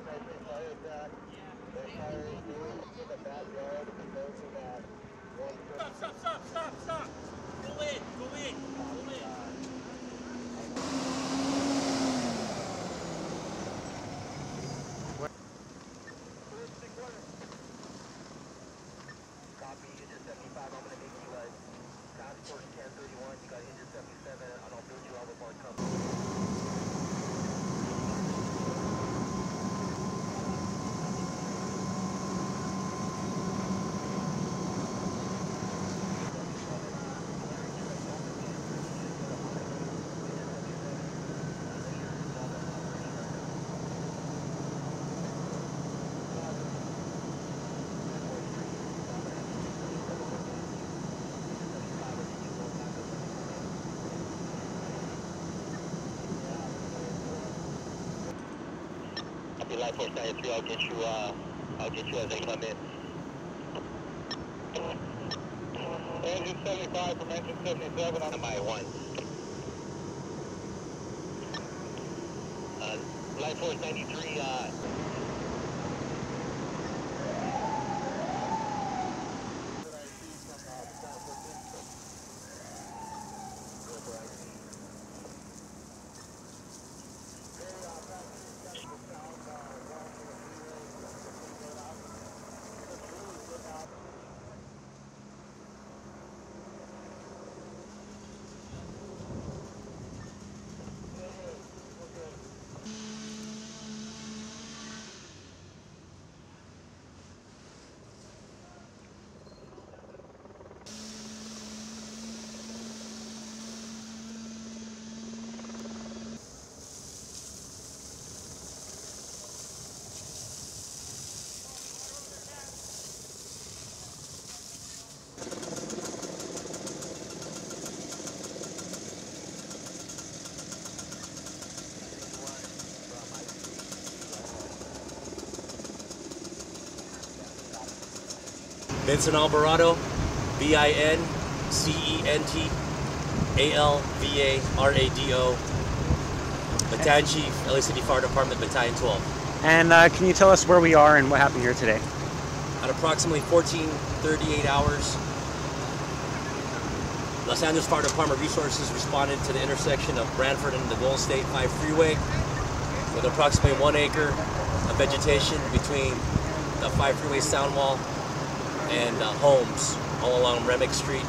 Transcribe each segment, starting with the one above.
Stop. Go in. Copy, engine 75, I'm going to make you transport 1031, you got engine 77, and I'll build you out with one company. Life Force 93, I'll get you as they come in. Engine 75 from engine 77 on my one. Life Force 93, Vincent Alvarado, VINCENT-ALVARADO, Battalion Chief, LA City Fire Department, Battalion 12. And can you tell us where we are and what happened here today? At approximately 14:38 hours, Los Angeles Fire Department resources responded to the intersection of Branford and the Golden State 5 Freeway with approximately 1 acre of vegetation between the 5 Freeway sound wall and homes all along Remick Street.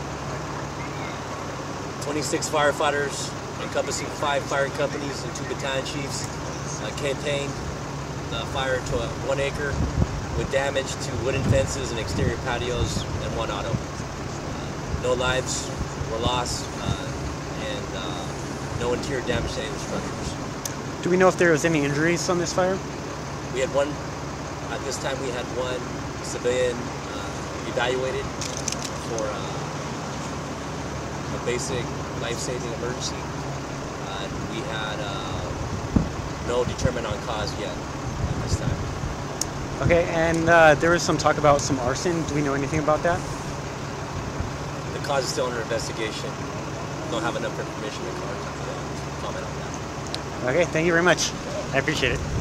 26 firefighters encompassing 5 fire companies and 2 battalion chiefs contained the fire to 1 acre with damage to wooden fences and exterior patios and 1 auto. No lives were lost and no interior damage to any structures. Do we know if there was any injuries on this fire? We had one, at this time we had 1 civilian evaluated for a basic life-saving emergency. We had no determinant on cause yet at this time. Okay, and there was some talk about some arson. Do we know anything about that? The cause is still under investigation. Don't have enough information to comment on that. Okay, thank you very much. I appreciate it.